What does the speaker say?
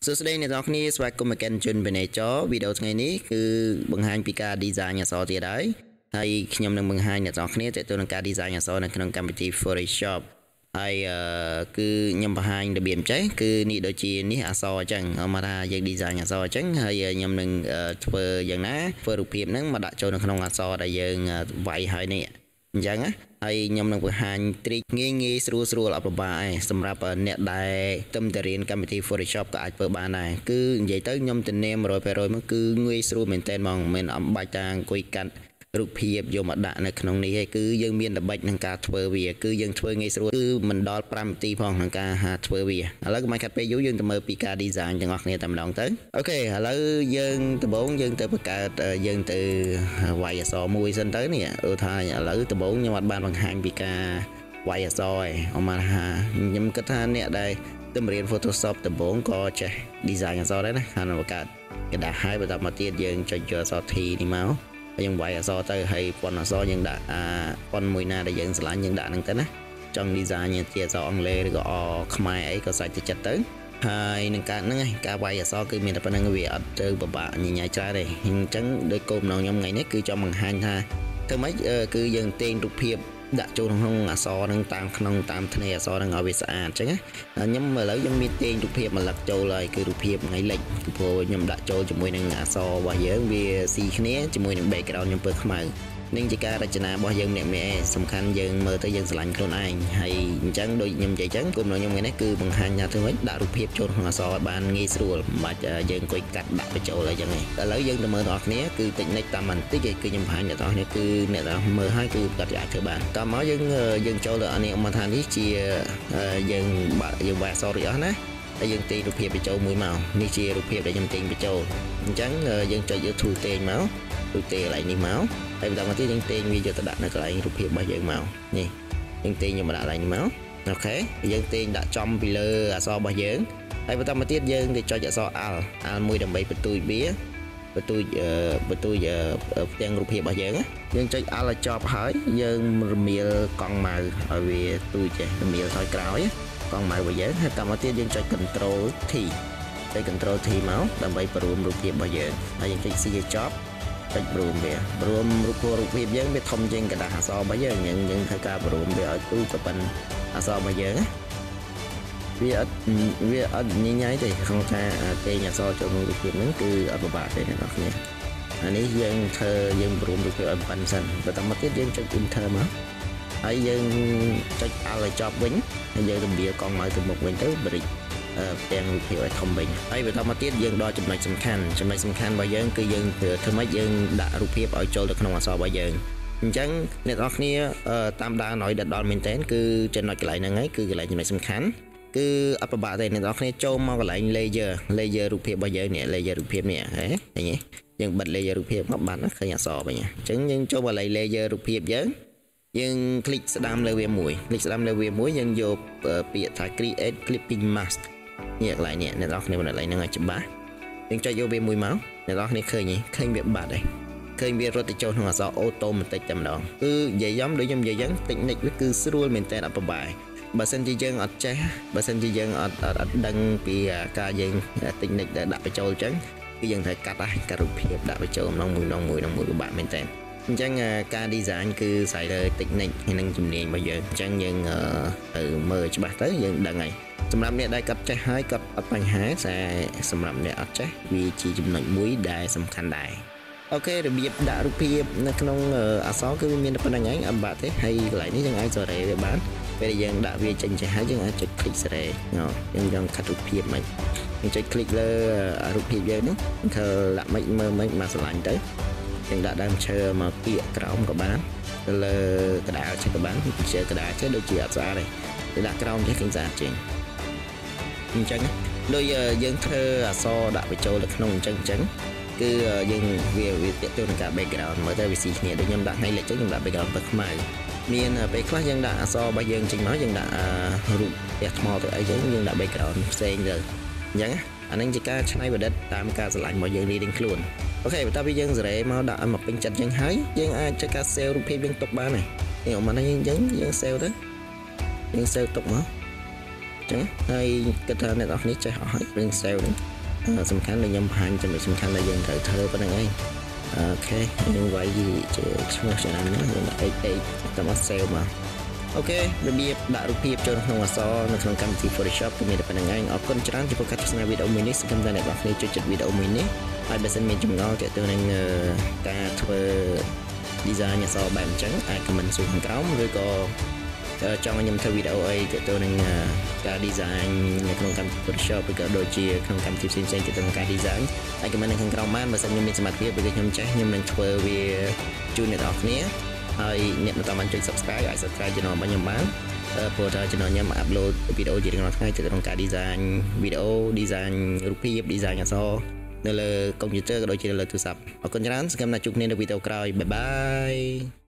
សួស្តីអ្នកនរគ្នាស្វាគមន៍មកកាន់ជនបេណេចវីដេអូថ្ងៃនេះគឺបង្ហាញពីការ design អក្សរទៀតហើយខ្ញុំនឹងបង្ហាញអ្នកនរគ្នាទាក់ទងនឹងការ design អក្សរនៅក្នុងកម្មវិធី Photoshop ហើយគឺខ្ញុំបង្ហាញរបៀបចេះគឺនេះដូចជានេះអក្សរអញ្ចឹងមកថាយើង design អក្សរអញ្ចឹងហើយខ្ញុំនឹងធ្វើយ៉ាងណាធ្វើរូបភាពហ្នឹងមកដាក់ចូលនៅក្នុងអក្សរដែលយើងវាយហើយនេះអញ្ចឹងហើយខ្ញុំនឹងបង្ហាញ trick ងាយស្រួលអត់ពិបាកឯងសម្រាប់អ្នកដែលទៅរៀនកម្មវិធី Photoshop ក៏អាចធ្វើបានដែរគឺនិយាយទៅខ្ញុំទៅនាម 100% មកគឺងាយស្រួលមែនតើហ្មងមិនអំបាច់តាអង្គុយកាត់រូបភាពយកមកដាក់នៅក្នុងនេះឯងគឺយើងមានល្បិចក្នុងការធ្វើវាគឺយើងធ្វើងាយស្រួលគឺមិនដល់5នាទីផងក្នុងការធ្វើវាឥឡូវកុំឲ្យខាត់ពេលយូរយើងទៅមើលពីការ design ទាំងអស់គ្នាតែម្ដងទៅអូខេឥឡូវយើងដំបូងយើងទៅបង្កើតយើងទៅវាយអក្សរមួយសិនទៅនេះឧទាហរណ៍ឥឡូវដំបូងខ្ញុំអត់បានបង្ហាញពីការវាយអក្សរឯងអមថាខ្ញុំគិតថាអ្នកដែលទៅរៀន Photoshop ដំបូងក៏ចេះ design អក្សរដែរណាហើយបង្កើតกระดาษហើយបន្តមកទៀតយើងចុចយកអក្សរ T នេះមកយើងវាយអក្សរទៅហើយពន្ធអក្សរយើងដាក់ពន្ធមួយណាដែលយើងស្រឡាញ់យើងដាក់ហ្នឹងទៅណាចង់ design ជាអក្សរអង់គ្លេសឬក៏ខ្មែរអីក៏សាច់ទៅចិត្តទៅហើយនឹងការហ្នឹងឯងការវាយអក្សរគឺមានតែប៉ុណ្្នឹងវាអត់ទៅពិបាកញញ៉ៃច្រើនទេអញ្ចឹងដោយគោលបំណងខ្ញុំថ្ងៃនេះគឺចង់បង្ហាញថាធ្វើម៉េចគឺយើងទាញរូបភាពដាក់ចូលក្នុងអក្សរហ្នឹងតាមធ្នើអក្សរហ្នឹងឲ្យវាស្អាតអញ្ចឹងខ្ញុំឥឡូវខ្ញុំមានទាញរូបភាពមកលឹកចូលហើយគឺរូបភាពថ្ងៃលិចព្រោះខ្ញុំដាក់ចូលជាមួយនឹងអក្សររបស់យើងវាស៊ីគ្នាជាមួយនឹង background ខ្ញុំពើខ្មៅនឹងជាការរចនារបស់យើងម្នាក់ៗឯងសំខាន់យើងមើលទៅយើងស្រឡាញ់ខ្លួនឯងហើយអញ្ចឹងដូចខ្ញុំនិយាយអញ្ចឹងគោលបំណងខ្ញុំថ្ងៃនេះគឺបង្ហាញថាធ្វើម៉េចដាក់រូបភាពចូលក្នុងអក្សរបានងាយស្រួលមិនបាច់យើងអង្គុយកាត់ដាក់បញ្ចូលអីចឹងឯងឥឡូវយើងទៅមើលបងប្អូនគ្នាគឺតិចនិចតាមបន្តិចគឺខ្ញុំបង្ហាញអ្នកទាំងអស់គ្នាគឺអ្នកទាំងមើលហើយគឺគាត់អាចធ្វើបានតោះមកយើងចូលទៅអានេះមកថានេះជាយើងវាយអក្សររួចអស់ណាហើយយើងទាញរូបភាពបញ្ចូលមួយមកនេះជារូបភាពដែលខ្ញុំទាញបញ្ចូលអញ្ចឹងយើងចុចយក tool ទាញមកទូទេកន្លែងនេះមកហើយបន្តមកទៀតយើងទាញវាយកទៅដាក់នៅកន្លែងរូបភាពរបស់យើងមកនេះយើងទាញយកមកដាក់កន្លែងនេះមកអូខេយើងទាញដាក់ចំពីលើអក្សររបស់យើងហើយបន្តមកទៀតយើងទៅចុចអក្សរ alt មួយដើម្បីបន្ទូចវាបន្ទូចផ្ទាំងរូបភាពរបស់យើងយើងចុច alt ឲ្យចប់ហើយយើងរមៀលកង់ម៉ៅឲ្យវាទូចចេះរមៀលថយក្រោយកង់ម៉ៅរបស់យើងហើយបន្តមកទៀតយើងចុច control T ចុច control T មកដើម្បីបរួមរូបភាពរបស់យើងហើយយើងចុច C ឲ្យចប់ចុចបរួមវាបរួមរូបភាពយើងវាធំជាងกระดาษអក្សររបស់យើងយើងធ្វើការបរួមវាឲ្យទូទៅប៉ុណ្ណឹងអក្សររបស់យើងវាអត់ញញ៉ៃទេក្នុងការទាញអក្សរចូលក្នុងរូបភាពហ្នឹងគឺអត់ពិបាកទេអ្នកនរគ្នាអានេះយើងធ្វើយើងបរួមរូបភាពឲ្យប៉ុណ្ណឹងសិនបន្តមកទៀតយើងចុច enter មកហើយយើងចុច alt ឲ្យចប់វិញហើយយើងរំលាយកង់មកទៅមុខវិញទៅបរិចផ្ទាំងរូបភាពឲ្យធំវិញហើយបន្តមកទៀតយើងដល់ចំណុចសំខាន់របស់យើងគឺយើងធ្វើម៉េចយើងដាក់រូបភាពឲ្យចូលទៅក្នុងអក្សររបស់យើងអញ្ចឹងអ្នកនរគ្នាតាមដានឲ្យដល់មែនតើគឺចំណុចកន្លែងហ្នឹងហើយគឺកន្លែងចំណុចសំខាន់គឺអត់ពិបាកទេអ្នកនរគ្នាចូលមកកន្លែង layer រូបភាពរបស់យើងនេះ layer រូបភាពនេះហ៎ឃើញទេយើងបិទ layer រូបភាពមកបាត់ឃើញអក្សរវិញអញ្ចឹងយើងចូលមកកន្លែង layer រូបភាពយើង click ស្ដាំលើវាមួយយើងយកពាក្យថា create clipping mask នេះកន្លែងនេះអ្នកនរគ្នាមើលកន្លែងហ្នឹងឲ្យច្បាស់យើងចុចយកវាមួយមកអ្នកនរគ្នាឃើញវាបាត់ហើយឃើញវារត់ទៅចូលក្នុងអក្សរ automatic តែម្ដងគឺនិយាយដូចខ្ញុំនិយាយអញ្ចឹង technique វាគឺស្រួលមែនតើអត់ពិបាកបើសិនជាយើងអត់ចេះបើសិនជាយើងអត់ដឹងពីការយើង technique ដែលដាក់បញ្ចូលអញ្ចឹងគឺយើងត្រូវកាត់រូបភាពដាក់បញ្ចូលម្ដងមួយពិបាកមែនតើអញ្ចឹងការ design គឺស្អីទៅ technique និងជំនាញរបស់យើងអញ្ចឹងយើងទៅមើលច្បាស់ទៅយើងដឹងហើយសម្រាប់អ្នកដែលគាត់ចេះហើយគាត់អត់បញ្ហាតែសម្រាប់អ្នកអត់ចេះវាជាចំណុចមួយដែលសំខាន់ដែរអូខេរបៀបដាក់រូបភាពនៅក្នុងអក្សរគឺវាមានតែប៉ុណ្្នឹងឯងអត់បាក់ទេហើយកន្លែងនេះយើងអាចសរេវាបានពេលយើងដាក់វាចេញចេះហើយយើងអាចចុច click សរេយើងចង់ខាត់រូបភាពមិនយើងចុច click លើរូបភាពយើងហ្នឹងធ្វើដាក់មិនមើលមិនមកស្រឡាញ់ទៅយើងដាក់ដើមឈើមកពាកក្រោមក៏បានទៅលើកដាលចេះក៏បានជាកដាលចេះដូចជាអត់ស្អាតទេទៅដាក់ក្រោមចេះឃើញស្អាតជាងអញ្ចឹងដូចយើងធ្វើអក្សរដាក់បញ្ចូលទៅក្នុងអញ្ចឹងគឺយើងវាទាក់ទងនឹងការ background មើលទៅវាស៊ីគ្នាដូចខ្ញុំដាក់ថ្ងៃលេខចឹងខ្ញុំដាក់ background ទៅខ្មៅមានពេលខ្លះយើងដាក់អក្សររបស់យើងចេញមកយើងដាក់រូបផ្ទះថ្មទៅអីចឹងយើងដាក់ background ផ្សេងទៅអញ្ចឹងអានឹងជាការច្នៃប្រឌិតតាមការស្រឡាញ់របស់យើងរៀងខ្លួនអូខេបន្ទាប់ពីយើងសរេមកដាក់ឲ្យមកពេញចិត្តចឹងហើយយើងអាចចុចការ save រូបភាពយើងទុកបានហើយនេះអមហ្នឹងយើង save ទៅយើង save ទុកមកចឹងហើយគិតថាអ្នកនរនេះចេះអស់ហើយរឿង sale ហ្នឹងសំខាន់ដែលខ្ញុំបង្ហាញចំណុចសំខាន់ដែលយើងត្រូវធ្វើប៉ុណ្្នឹងឯងអូខេយើងវាយជាឈ្មោះឆ្នាំហ្នឹងយើងដាក់ 88 តាម sale មកអូខេរបៀបដាក់រូបភាពចូលក្នុងអក្សរនៅក្នុងកម្មវិធី Photoshop គឺមានតែប៉ុណ្្នឹងឯងអរគុណច្រើនចំពោះការទស្សនាវីដេអូមួយនេះសង្ឃឹមថាអ្នកនរគ្នាចូលចិត្តវីដេអូមួយនេះហើយបើសិនមានចម្ងល់ទាក់ទងនឹងការធ្វើ design អក្សរបែបអញ្ចឹងអាច comment សួរខាងក្រោមឬក៏ចង់ឲ្យខ្ញុំធ្វើវីដេអូអីទាក់ទងនឹងការ design នៅក្នុងកម្មវិធី Photoshop ឬក៏ដូចជាក្នុងកម្មវិធីផ្សេងៗទាក់ទងនឹងការ design អាច comment នៅខាងក្រោមបានបើសិនខ្ញុំមានសមត្ថភាពឬក៏ខ្ញុំចេះខ្ញុំនឹងធ្វើវាជូនអ្នកនរគ្នាហើយអ្នកមិនបានចុច subscribe អាច subscribe channel របស់ខ្ញុំបានព្រោះថា channel ខ្ញុំ upload វីដេអូជារៀងរាល់ថ្ងៃទាក់ទងនឹងការ design វីដេអូ design រូបភាព design អក្សរនៅលើកុំព្យូទ័រក៏ដូចជានៅលើទូរស័ព្ទអរគុណច្រើនសង្ឃឹមថាជួបគ្នានៅវីដេអូក្រោយបាយបាយ